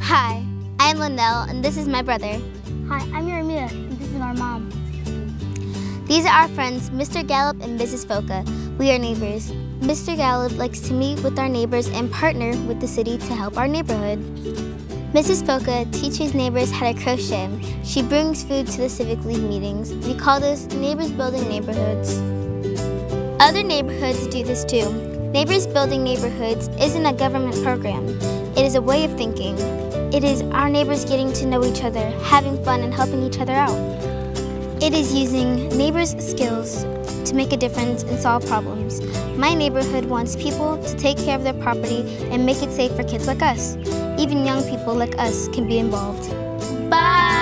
Hi, I'm Linnell, and this is my brother. Hi, I'm Yermia, and this is our mom. These are our friends, Mr. Gallup and Mrs. Foca. We are neighbors. Mr. Gallup likes to meet with our neighbors and partner with the city to help our neighborhood. Mrs. Foca teaches neighbors how to crochet. She brings food to the Civic League meetings. We call this Neighbors Building Neighborhoods. Other neighborhoods do this too. Neighbors Building Neighborhoods isn't a government program. It is a way of thinking. It is our neighbors getting to know each other, having fun, and helping each other out. It is using neighbors' skills to make a difference and solve problems. My neighborhood wants people to take care of their property and make it safe for kids like us. Even young people like us can be involved. Bye!